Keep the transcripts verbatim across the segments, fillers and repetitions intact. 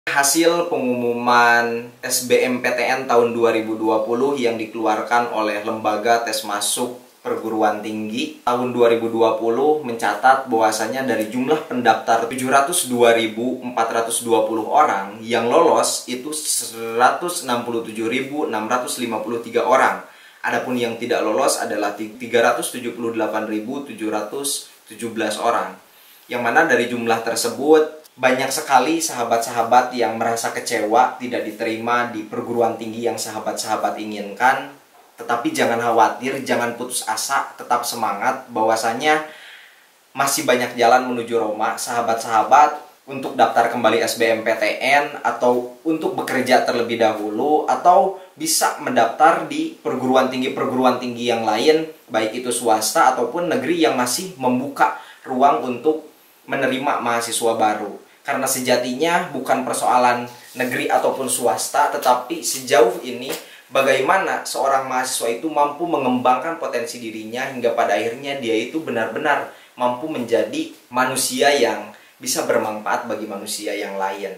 Hasil pengumuman S B M P T N tahun dua ribu dua puluh yang dikeluarkan oleh Lembaga Tes Masuk Perguruan Tinggi tahun dua ribu dua puluh mencatat bahwasanya dari jumlah pendaftar tujuh ratus dua ribu empat ratus dua puluh orang, yang lolos itu seratus enam puluh tujuh ribu enam ratus lima puluh tiga orang. Adapun yang tidak lolos adalah tiga ratus tujuh puluh delapan ribu tujuh ratus tujuh belas orang. Yang mana dari jumlah tersebut banyak sekali sahabat-sahabat yang merasa kecewa tidak diterima di perguruan tinggi yang sahabat-sahabat inginkan. Tetapi jangan khawatir, jangan putus asa, tetap semangat bahwasanya masih banyak jalan menuju Roma, sahabat-sahabat, untuk daftar kembali S B M P T N atau untuk bekerja terlebih dahulu, atau bisa mendaftar di perguruan tinggi-perguruan tinggi yang lain, baik itu swasta ataupun negeri yang masih membuka ruang untuk menerima mahasiswa baru. Karena sejatinya bukan persoalan negeri ataupun swasta, tetapi sejauh ini bagaimana seorang mahasiswa itu mampu mengembangkan potensi dirinya hingga pada akhirnya dia itu benar-benar mampu menjadi manusia yang bisa bermanfaat bagi manusia yang lain.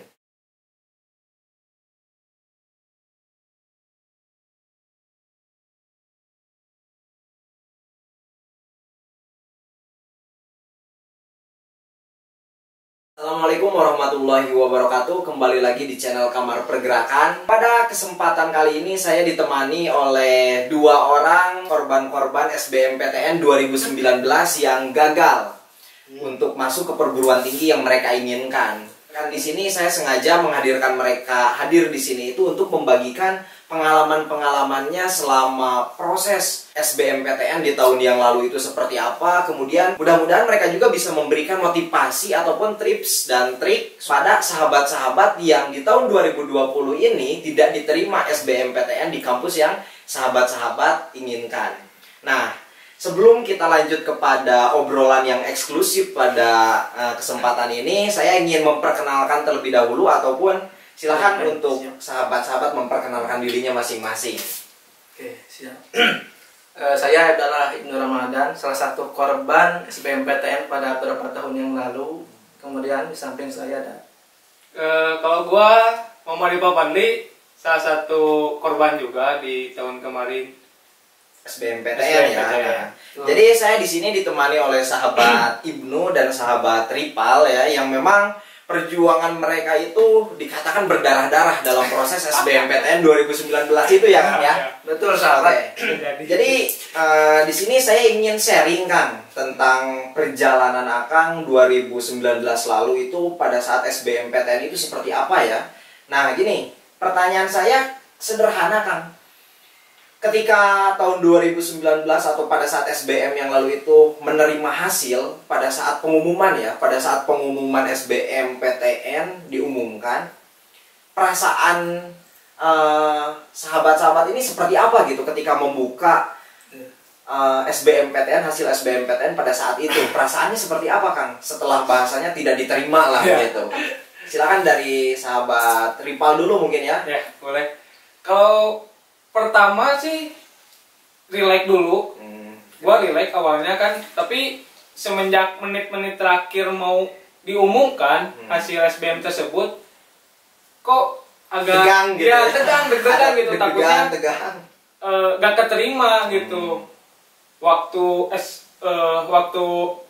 Assalamualaikum warahmatullahi wabarakatuh. Kembali lagi di channel Kamar Pergerakan. Pada kesempatan kali ini saya ditemani oleh dua orang korban-korban S B M P T N dua ribu sembilan belas yang gagal untuk masuk ke perguruan tinggi yang mereka inginkan. Kan di sini saya sengaja menghadirkan mereka hadir di sini itu untuk membagikan pengalaman-pengalamannya selama proses S B M P T N di tahun yang lalu itu seperti apa. Kemudian mudah-mudahan mereka juga bisa memberikan motivasi ataupun tips dan trik pada sahabat-sahabat yang di tahun dua ribu dua puluh ini tidak diterima S B M P T N di kampus yang sahabat-sahabat inginkan. Nah, sebelum kita lanjut kepada obrolan yang eksklusif pada uh, kesempatan ini, saya ingin memperkenalkan terlebih dahulu ataupun silahkan Oke, untuk sahabat-sahabat memperkenalkan dirinya masing-masing. Oke, siap. uh, saya adalah Ibnu Ramadan, salah satu korban S B M P T N pada beberapa tahun yang lalu. Kemudian di samping saya ada uh, kalau gua Muhammad Papandi, salah satu korban juga di tahun kemarin S B M P T N ya. Nah, jadi saya di sini ditemani oleh sahabat Ibnu dan sahabat Ripal ya, yang memang perjuangan mereka itu dikatakan berdarah-darah dalam proses S B M P T N dua ribu sembilan belas itu ya, Kang ya. Betul, sahabat. Okay. Jadi uh, di sini saya ingin sharing, Kang, tentang perjalanan Akang dua ribu sembilan belas lalu itu pada saat S B M P T N itu seperti apa ya. Nah, gini, pertanyaan saya sederhana, Kang. Ketika tahun dua ribu sembilan belas atau pada saat S B M yang lalu itu menerima hasil, pada saat pengumuman ya, pada saat pengumuman S B M P T N diumumkan, perasaan sahabat-sahabat uh, ini seperti apa gitu ketika membuka uh, S B M P T N, hasil S B M P T N pada saat itu? Perasaannya seperti apa, Kang? Setelah bahasanya tidak diterima lah gitu. Silakan dari sahabat Ripal dulu mungkin ya. Ya, boleh. Kalau pertama sih relax dulu, hmm. gua relax awalnya kan, tapi semenjak menit-menit terakhir mau diumumkan hmm. hasil S B M tersebut, kok agak tegang gitu ya, tegang, deg-degan gitu, takutnya tegang. Uh, gak keterima gitu. Hmm. Waktu es, uh, waktu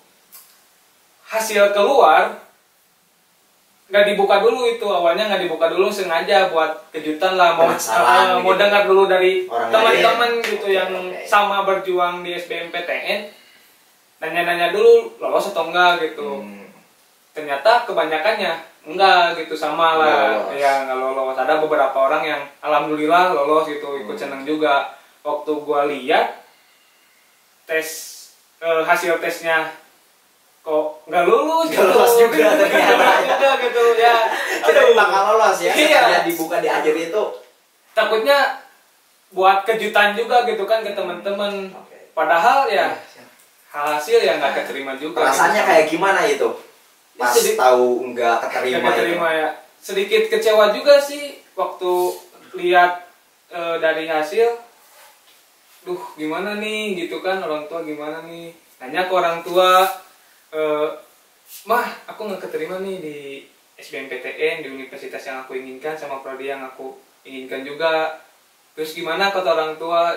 hasil keluar, nggak dibuka dulu itu, awalnya nggak dibuka dulu, sengaja buat kejutan lah, mau uh, mau gitu. Dengar dulu dari teman-teman gitu yang okay. sama berjuang di S B M P T N, nanya-nanya dulu lolos atau enggak gitu. hmm. Ternyata kebanyakannya enggak gitu, sama lah ya, nggak lolos. Ada beberapa orang yang alhamdulillah lolos gitu, ikut hmm. seneng juga. Waktu gua lihat tes uh, hasil tesnya kok nggak lulus, nggak lulus juga ternyata juga gitu ya. Aduh, bakal lolos ya. Iya. Dibuka di akhir itu. Takutnya buat kejutan juga gitu kan ke teman-teman. Okay. Padahal ya hasil yang nggak keterima juga. Rasanya gitu. Kayak gimana itu? Pas ya, tahu nggak keterima. Nggak keterima ya. Sedikit kecewa juga sih waktu lihat e, dari hasil. Duh, gimana nih gitu kan, orang tua gimana nih? Nanya ke orang tua. Uh, mah aku nggak keterima nih di S B M P T N di universitas yang aku inginkan sama prodi yang aku inginkan juga. Terus gimana kata orang tua?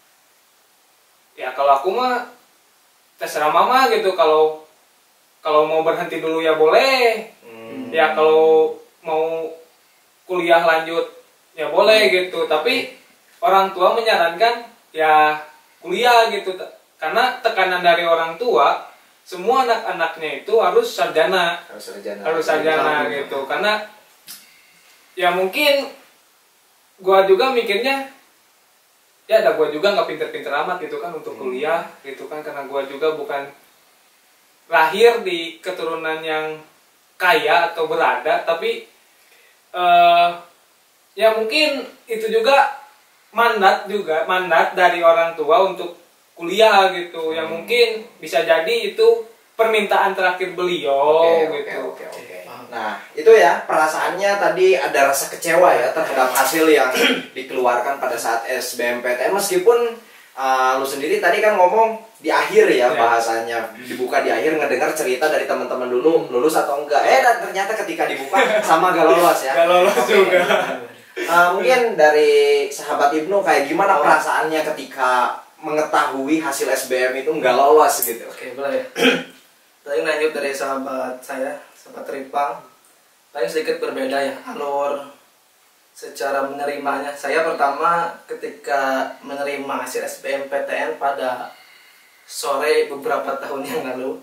Ya kalau aku mah terserah mama gitu, kalau kalau mau berhenti dulu ya boleh. Hmm. Ya kalau mau kuliah lanjut ya boleh hmm. gitu. Tapi orang tua menyarankan ya kuliah gitu. Karena tekanan dari orang tua, semua anak-anaknya itu harus sarjana, harus sarjana, harus sarjana gitu. Karena ya mungkin gua juga mikirnya ya ada gua juga nggak pinter-pinter amat gitu kan untuk kuliah gitu kan, karena gua juga bukan lahir di keturunan yang kaya atau berada, tapi uh, ya mungkin itu juga mandat juga mandat dari orang tua untuk kuliah gitu, hmm. yang mungkin bisa jadi itu permintaan terakhir beliau okay, gitu. Oke, oke, oke. Nah, itu ya perasaannya tadi ada rasa kecewa ya terhadap hasil yang dikeluarkan pada saat S B M P T N, meskipun uh, lu sendiri tadi kan ngomong di akhir ya, bahasanya dibuka di akhir, ngedengar cerita dari teman-teman dulu lulus atau enggak. Eh dan ternyata ketika dibuka sama gak lolos ya. Gak lolos okay. juga. Uh, mungkin dari sahabat Ibnu kayak gimana oh. perasaannya ketika mengetahui hasil S B M itu nggak lolos gitu? Oke, boleh ya. Tadi lanjut dari sahabat saya, sahabat Ripang. Paling sedikit berbeda ya alur secara menerimanya. Saya pertama ketika menerima hasil S B M P T N pada sore beberapa tahun yang lalu,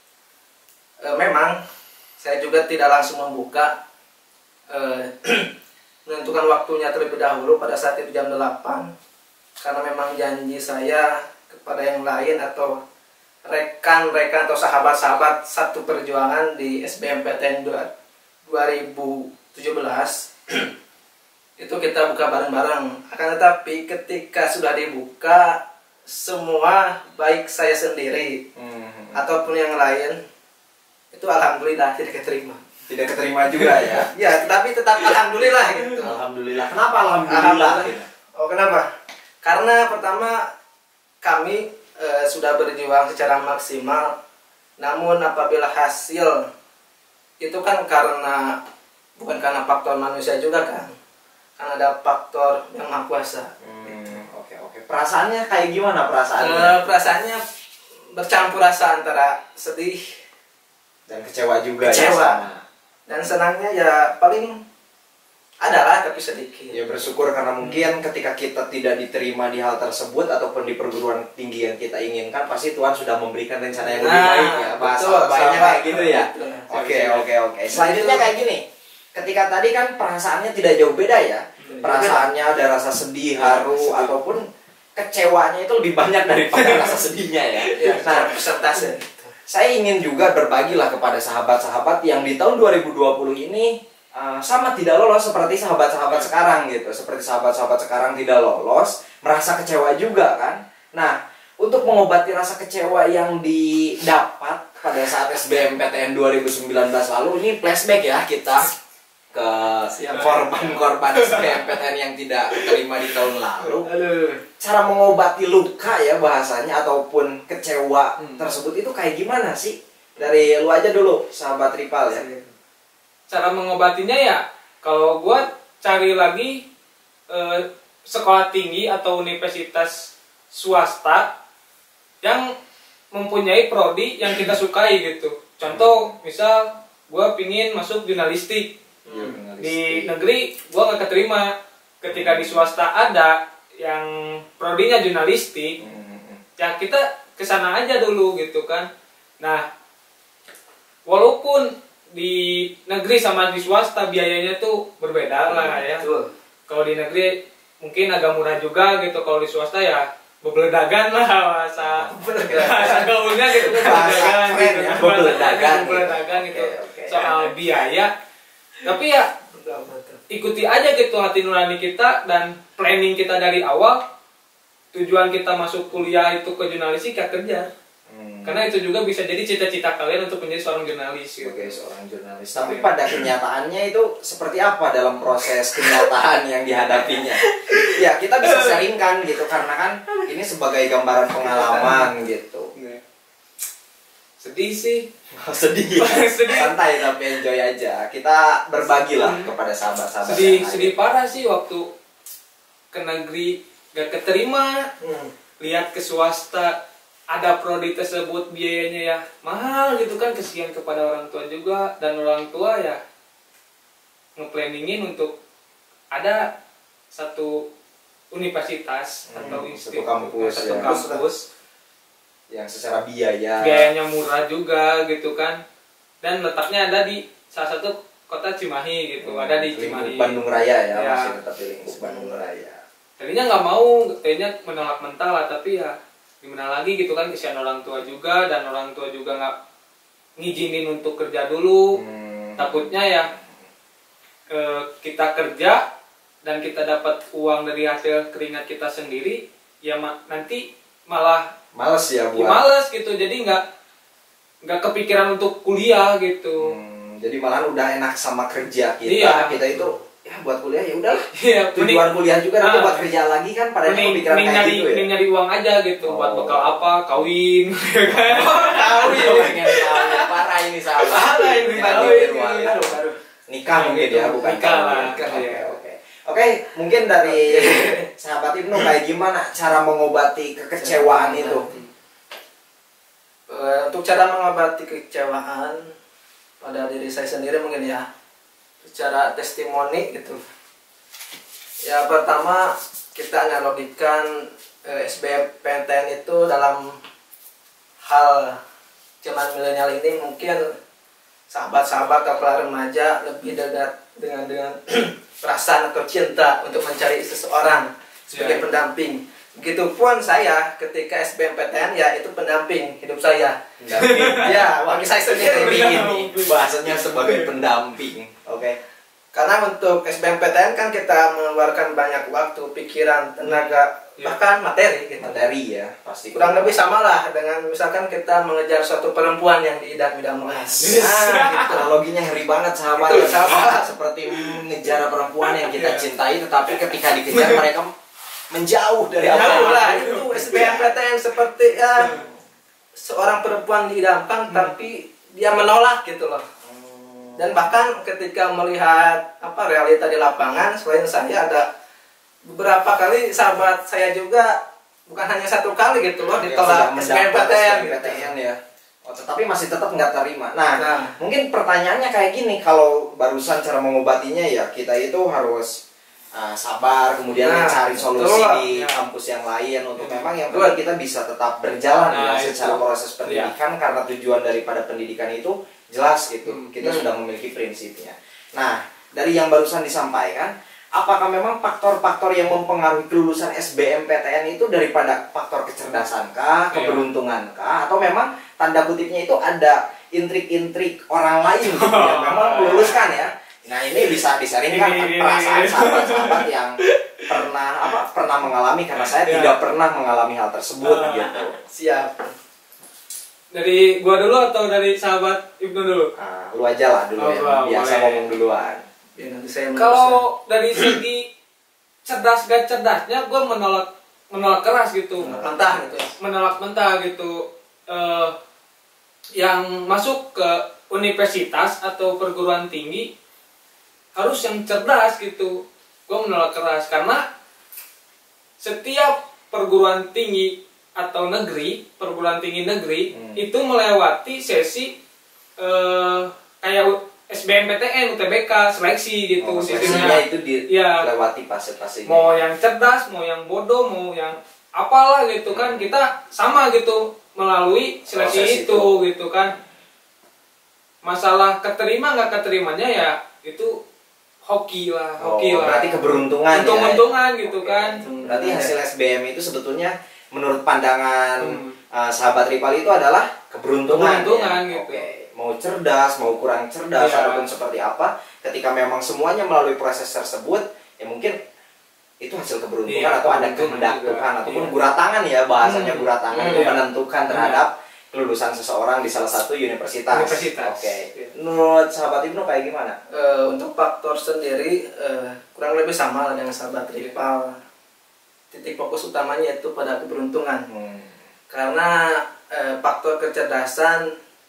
e, memang saya juga tidak langsung membuka, e, menentukan waktunya terlebih dahulu pada saat itu jam delapan. Karena memang janji saya kepada yang lain atau rekan-rekan atau sahabat-sahabat satu perjuangan di S B M P T N dua ribu tujuh belas itu kita buka bareng-bareng. Akan tetapi ketika sudah dibuka, semua baik saya sendiri hmm. ataupun yang lain itu alhamdulillah tidak keterima. Tidak keterima juga ya? Ya, tetapi tetap alhamdulillah gitu. Alhamdulillah. Kenapa alhamdulillah? alhamdulillah. Oh, kenapa? Karena pertama kami e, sudah berjuang secara maksimal, namun apabila hasil itu kan karena bukan karena faktor manusia juga kan, kan ada faktor yang maha kuasa. Hmm, oke oke. Perasaannya kayak gimana perasaannya? E, perasaannya bercampur rasa antara sedih dan kecewa juga. Kecewa. Ya, sama. Dan senangnya ya paling adalah tapi sedikit. Ya bersyukur karena mungkin ketika kita tidak diterima di hal tersebut ataupun di perguruan tinggi yang kita inginkan, pasti Tuhan sudah memberikan rencana yang lebih nah, baik ya. Bahasa baiknya kayak gitu ya. Oke oke oke. Selanjutnya kayak gini. Ketika tadi kan perasaannya tidak jauh beda ya. Perasaannya ada rasa sedih, haru sedih. Ataupun kecewanya itu lebih banyak daripada rasa sedihnya ya. Ya nah, persentase. Saya ingin juga berbagilah kepada sahabat-sahabat yang di tahun dua ribu dua puluh ini Uh, sama tidak lolos seperti sahabat-sahabat sekarang gitu. Seperti sahabat-sahabat sekarang tidak lolos, merasa kecewa juga kan. Nah, untuk mengobati rasa kecewa yang didapat pada saat S B M P T N dua ribu sembilan belas lalu, ini flashback ya kita ke korban-korban S B M P T N yang tidak terima di tahun lalu. Cara mengobati luka ya bahasanya ataupun kecewa tersebut itu kayak gimana sih? Dari lu aja dulu, sahabat Ripal ya. Cara mengobatinya ya kalau gue cari lagi eh, sekolah tinggi atau universitas swasta yang mempunyai prodi yang kita sukai gitu. Contoh misal gue pingin masuk jurnalistik, hmm. di negeri gue gak keterima. Ketika di swasta ada yang prodinya jurnalistik, hmm. ya kita kesana aja dulu gitu kan. Nah walaupun di negeri sama di swasta biayanya tuh berbeda lah ya. Kalau di negeri mungkin agak murah juga gitu, kalau di swasta ya bebeledagan lah bahasa bahasa gaulnya gitu, bebeledagan gitu, bebeledagan bebeledagan gitu soal biaya. Tapi ya ikuti aja gitu hati nurani kita dan planning kita dari awal. Tujuan kita masuk kuliah itu ke jurnalistik ya kerja. Hmm. Karena itu juga bisa jadi cita-cita kalian untuk menjadi seorang jurnalis gitu. Oke, seorang jurnalis. Tapi pada kenyataannya itu seperti apa dalam proses kenyataan yang dihadapinya? Ya, kita bisa sharingkan gitu karena kan ini sebagai gambaran pengalaman gitu. Sedih sih. Sedih ya? Sedih. Santai tapi enjoy aja. Kita berbagi lah kepada sahabat-sahabat Sedih, yang sedih lain. parah sih waktu ke negeri gak keterima. Hmm. Lihat ke swasta ada prodi tersebut biayanya ya mahal gitu kan, kesian kepada orang tua juga, dan orang tua ya ngeplanningin untuk ada satu universitas Hmm, atau satu institut, kampus, satu ya. kampus Yang secara biaya biayanya murah juga gitu kan, dan letaknya ada di salah satu kota Cimahi gitu, ada di lingkup Cimahi. Bandung Raya ya, Ya. masih tetap di lingkup Bandung Raya. Tadinya nggak mau, tadinya menolak mental lah, tapi ya gimana lagi gitu kan, kesian orang tua juga, dan orang tua juga nggak ngizinin untuk kerja dulu. Hmm. Takutnya ya eh, kita kerja dan kita dapat uang dari hasil keringat kita sendiri, ya ma- nanti malah Males ya ya buat. males gitu, jadi nggak nggak kepikiran untuk kuliah gitu. Hmm, jadi malah udah enak sama kerja kita. Iya. Kita itu ya buat kuliah ya udahlah. Iya, mending- Tujuan kuliah juga nanti Ah. buat kerja lagi kan, pada mending, pemikiran mending kayak nyari, gitu ya. mending nyari uang aja gitu, buat Oh. bekal apa, kawin, ya kan? Kawin, pengen kawin. Parah ini sahabat. Parah ini, Kita kawin. mikir, wah, Baru, baru. nikah mungkin ya, bukan Nikah kawin. lah. Oke, Iya. oke. Oke, mungkin dari sahabat Ibnu kayak gimana cara mengobati kekecewaan itu? Eh, untuk cara mengobati kekecewaan pada diri saya sendiri mungkin ya secara testimoni gitu. Ya pertama kita analogikan eh, S B M P T N itu dalam hal zaman milenial ini, mungkin sahabat-sahabat atau para remaja lebih dekat dengan dengan perasaan atau cinta untuk mencari seseorang sebagai Ya. pendamping. Begitupun saya ketika S B M P T N ya itu pendamping hidup saya. Pendamping. Ya, bagi saya sendiri ini bahasanya sebagai pendamping. Oke. Karena untuk S B M P T N kan kita mengeluarkan banyak waktu, pikiran, tenaga, Ya. bahkan materi gitu. Materi ya, pasti. Kurang lebih sama lah dengan misalkan kita mengejar suatu perempuan yang diidam-idamkan. Nah, gitu. Analoginya ngeri banget sahabat. Itu, Ya. sahabat. Seperti mengejar perempuan yang kita Iya. cintai, tetapi ketika dikejar mereka menjauh dari apa Jauh yang lah, kita- itu S B M P T N seperti ya seorang perempuan diidamkan tapi dia menolak gitu loh. Dan bahkan ketika melihat apa realita di lapangan, selain saya ada beberapa kali sahabat saya juga, bukan hanya satu kali gitu loh, Yang ditolak sudah S B M P T mendaftar N S B M P gitu. T N ya. Oh, tetapi masih tetap nggak terima. Nah, Nah. mungkin pertanyaannya kayak gini, kalau barusan cara mengobatinya ya kita itu harus uh, sabar, kemudian Nah, mencari solusi betul. di Ya. kampus yang lain untuk Ya. memang yang Betul. penting kita bisa tetap berjalan Nah, ya itu. secara proses pendidikan, karena tujuan daripada pendidikan itu jelas gitu. Hmm. Kita Hmm. sudah memiliki prinsipnya. Nah, dari yang barusan disampaikan, apakah memang faktor-faktor yang mempengaruhi kelulusan S B M P T N itu daripada faktor kecerdasan kah, Iya. keberuntungan kah, atau memang tanda kutipnya itu ada intrik-intrik orang lain gitu yang memang meluluskan ya? Nah, ini bisa disaringkan Ini- perasaan sahabat-sahabat yang pernah apa pernah mengalami, karena saya Iya. tidak pernah mengalami hal tersebut Ah. gitu. Siap. Dari gua dulu atau dari sahabat Ibnu dulu? Nah, lu aja lah dulu Oh, yang gua biasa boleh. ngomong duluan. Ya, nanti saya meneruskan. Kalau dari segi cerdas gak cerdasnya, gue menolak menolak keras gitu, mentah gitu ya. menolak mentah gitu. Eh, yang masuk ke universitas atau perguruan tinggi harus yang cerdas gitu. Gue menolak keras karena setiap perguruan tinggi atau negeri, perguruan tinggi negeri Hmm. itu melewati sesi eh, kayak S B M P T N, U T B K, seleksi gitu. Oh, sistemnya. seleksinya itu Iya. dilewati fase-fasenya. Mau yang cerdas, mau yang bodoh, mau yang apalah gitu kan, kita sama gitu melalui seleksi Proses itu, itu. gitu kan. Masalah keterima nggak keterimanya ya itu hoki lah, Oh, hoki lah. berarti keberuntungan ya. Untung-untungan gitu Oke. kan. Berarti hasil S B M itu sebetulnya menurut pandangan Hmm. uh, sahabat Ripal itu adalah keberuntungan. Keberuntungan ya? gitu. Oke. Mau cerdas, mau kurang cerdas, Iya. ataupun seperti apa, ketika memang semuanya melalui proses tersebut, ya mungkin itu hasil keberuntungan Iya, atau ada keberuntungan kehendak juga. Tuhan ataupun Iya. guratangan ya, bahasanya Hmm. guratangan Hmm, itu iya. menentukan terhadap kelulusan seseorang di salah satu universitas. Universitas. Oke. Iya. Menurut sahabat Ibnu kayak gimana? Eh, untuk faktor sendiri eh, kurang lebih sama lah dengan sahabat Ripal. Titik fokus utamanya itu pada keberuntungan. Hmm. Karena eh, faktor kecerdasan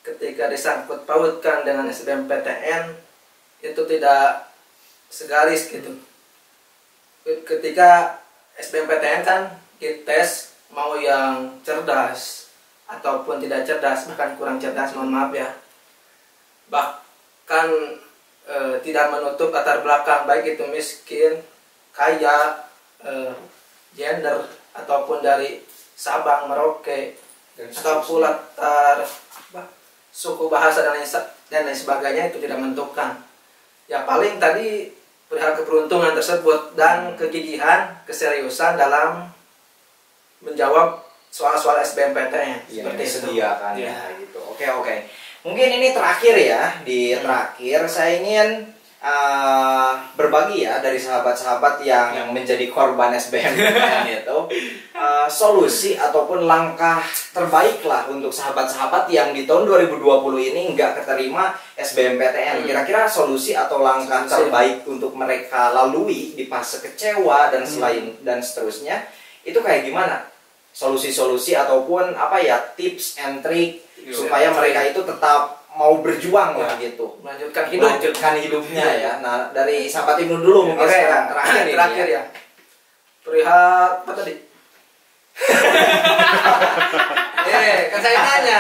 ketika disangkut pautkan dengan S B M P T N itu tidak segaris gitu. Ketika S B M P T N kan dites mau yang cerdas ataupun tidak cerdas, bahkan kurang cerdas, mohon maaf ya, bahkan e, tidak menutup latar belakang baik itu miskin, kaya, e, gender ataupun dari Sabang, Merauke, ataupun latar apa, suku bahasa dan lain, dan lain sebagainya, itu tidak menentukan. Ya paling tadi perihal keberuntungan tersebut dan kegigihan, keseriusan dalam menjawab soal-soal S B M P T N ya, seperti itu. Disediakan Ya. ya gitu. Oke oke. Mungkin ini terakhir ya, di Hmm. terakhir saya ingin uh, berbagi ya dari sahabat-sahabat yang, yang menjadi korban S B M P T N itu uh, solusi ataupun langkah terbaik lah untuk sahabat-sahabat yang di tahun dua ribu dua puluh ini nggak keterima S B M P T N. Hmm. Kira-kira solusi atau langkah Solusi. terbaik untuk mereka lalui di fase kecewa dan selain Hmm. dan seterusnya itu kayak gimana? Solusi-solusi ataupun apa ya, tips and trick Iya. supaya mereka itu tetap mau berjuang lah Ya. gitu, Melanjutkan hidup. melanjutkan hidupnya ya. Nah dari sahabat Ibnu dulu mungkin Oke, sekarang terakhir ini terakhir ya. ya. Perihal apa tadi? Eh, kan saya nanya.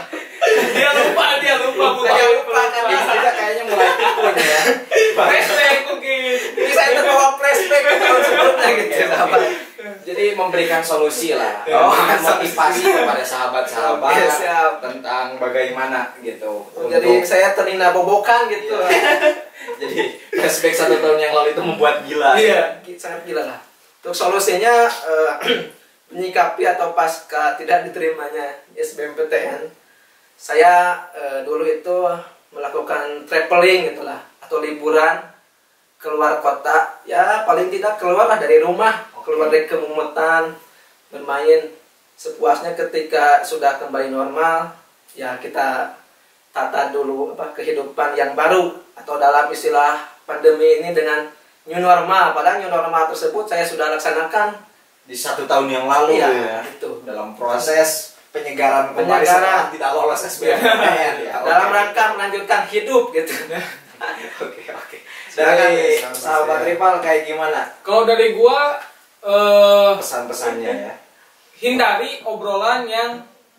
Dia lupa, dia lupa bukan. Saya lupa kan Ini juga kayaknya mulai pikun ya. Flashback mungkin. Ini saya terbawa flashback ke tahun sebelumnya gitu, sahabat. Jadi memberikan solusi lah, Oh, memberikan motivasi kepada sahabat-sahabat Oke, siap. tentang bagaimana gitu. Jadi saya ternina bobokan gitu. Jadi flashback satu tahun yang lalu itu membuat gila. Iya, sangat gila lah. Untuk solusinya eh, menyikapi atau pasca tidak diterimanya S B M P T N, saya eh, dulu itu melakukan traveling gitulah atau liburan keluar kota, ya paling tidak keluar lah dari rumah, keluar dari kemumutan, bermain sepuasnya. Ketika sudah kembali normal, ya kita tata dulu apa kehidupan yang baru, atau dalam istilah pandemi ini dengan new normal. Padahal new normal tersebut saya sudah laksanakan Di satu tahun yang lalu Iya, ya, itu. dalam proses penyegaran kembali Penyegaran. setelah tidak lolos S B M P T N ya. Oke. dalam rangka melanjutkan hidup gitu. Oke oke. Dari Silakan, sahabat Mas. rival kayak gimana Kalau dari gua eh pesan-pesannya ya? hindari obrolan yang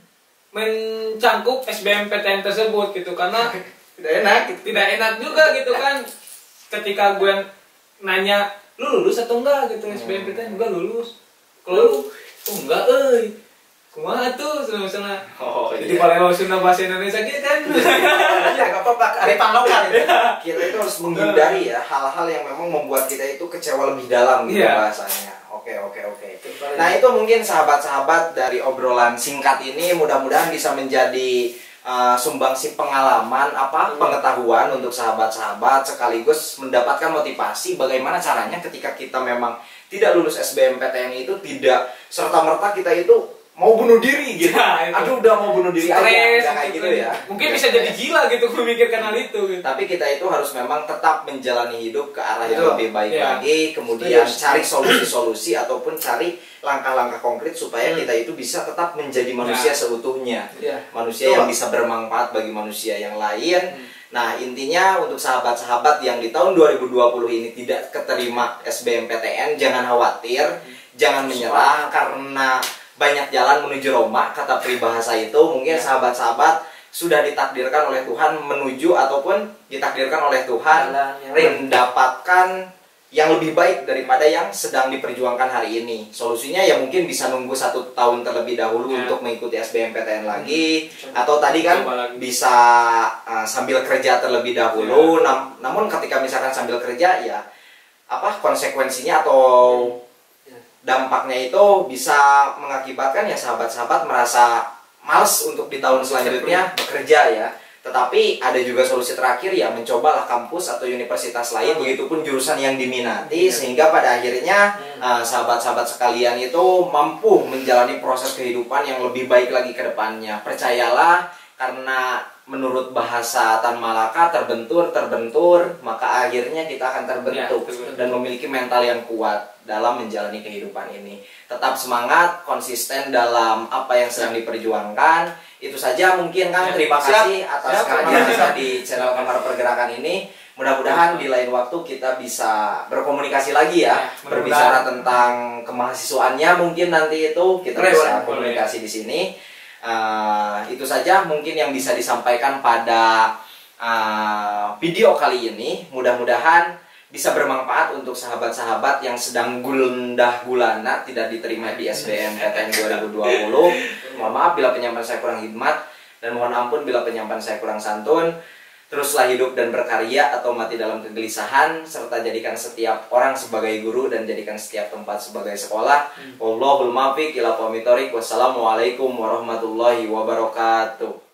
mencangkup S B M P T N tersebut gitu, karena Tidak enak gitu. tidak enak juga gitu kan ketika gue nanya lu lulus atau enggak gitu S B M P T N. Enggak lulus. Kalau lu oh enggak euy, kumaha tuh misalnya. Oh, Jadi kalau Sunda bahasa Indonesia gitu kan. Iya, nggak apa-apa. Arifan lokal itu. Kita itu harus menghindari ya hal-hal yang memang membuat kita itu kecewa lebih dalam gitu Iya. bahasanya. Oke oke oke. Nah itu mungkin sahabat-sahabat dari obrolan singkat ini mudah-mudahan bisa menjadi uh, sumbangsi pengalaman apa pengetahuan untuk sahabat-sahabat, sekaligus mendapatkan motivasi bagaimana caranya ketika kita memang tidak lulus S B M P T N itu tidak serta-merta kita itu mau bunuh diri gitu. Nah, itu. Aduh udah mau bunuh diri aja, Stres nggak kayak gitu ya. Mungkin Nggak bisa jadi stres. gila gitu memikirkan hal itu gitu. Tapi kita itu harus memang tetap menjalani hidup ke arah yang Betul. lebih baik Iya. lagi, kemudian Setuju. cari solusi-solusi ataupun cari langkah-langkah konkret supaya kita itu bisa tetap menjadi manusia Nah. seutuhnya. Iya. Manusia Betul. yang bisa bermanfaat bagi manusia yang lain. Nah, intinya untuk sahabat-sahabat yang di tahun dua ribu dua puluh ini tidak keterima S B M P T N, jangan khawatir, jangan menyerah karena banyak jalan menuju Roma, kata peribahasa itu. Mungkin sahabat-sahabat sudah ditakdirkan oleh Tuhan menuju ataupun ditakdirkan oleh Tuhan Jalan yang mendapatkan yang lebih baik daripada yang sedang diperjuangkan hari ini. Solusinya ya mungkin bisa nunggu satu tahun terlebih dahulu Ya. untuk mengikuti S B M P T N lagi, atau tadi kan Coba lagi. bisa uh, sambil kerja terlebih dahulu. Nam- namun ketika misalkan sambil kerja ya apa konsekuensinya atau dampaknya itu bisa mengakibatkan ya sahabat-sahabat merasa males untuk di tahun selanjutnya bekerja ya. Tetapi ada juga solusi terakhir ya, mencobalah kampus atau universitas lain, begitupun jurusan yang diminati, sehingga pada akhirnya uh, sahabat-sahabat sekalian itu mampu menjalani proses kehidupan yang lebih baik lagi ke depannya. Percayalah, karena menurut bahasa Tan Malaka terbentur, terbentur, maka akhirnya kita akan terbentuk ya, dan memiliki mental yang kuat dalam menjalani kehidupan ini. Tetap semangat, konsisten dalam apa yang sedang diperjuangkan. Itu saja mungkin Kang. Ya, terima kasih siap, atas kehadiran di channel Kamar Pergerakan ini. Mudah-mudahan di lain waktu kita bisa berkomunikasi lagi ya, ya berbicara tentang kemahasiswaannya mungkin nanti itu kita boleh, bisa boleh, komunikasi boleh. Di sini. Uh, itu saja mungkin yang bisa disampaikan pada uh, video kali ini. Mudah-mudahan bisa bermanfaat untuk sahabat-sahabat yang sedang gundah gulana tidak diterima di S B M P T N dua ribu dua puluh. Mohon maaf bila penyampaian saya kurang hikmat, dan mohon ampun bila penyampaian saya kurang santun. Teruslah hidup dan berkarya atau mati dalam kegelisahan, serta jadikan setiap orang sebagai guru dan jadikan setiap tempat sebagai sekolah. Wallahul muwaffiq ila aqwamit thoriq. Wassalamualaikum warahmatullahi wabarakatuh.